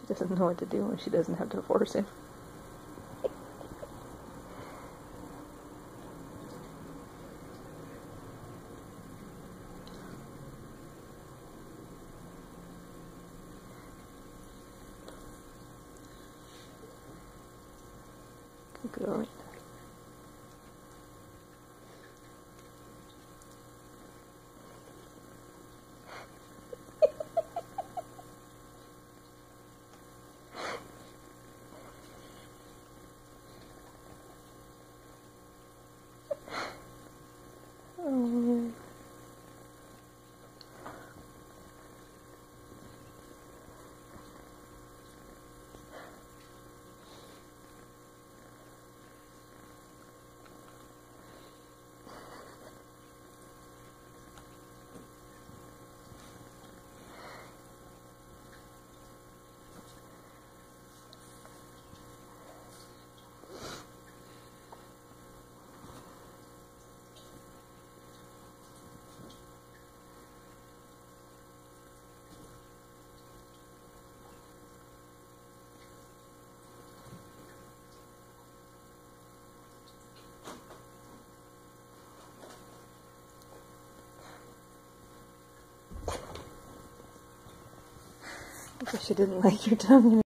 Doesn't know what to do when she doesn't have to force him. Good girl. Oh. I guess she didn't like your tongue.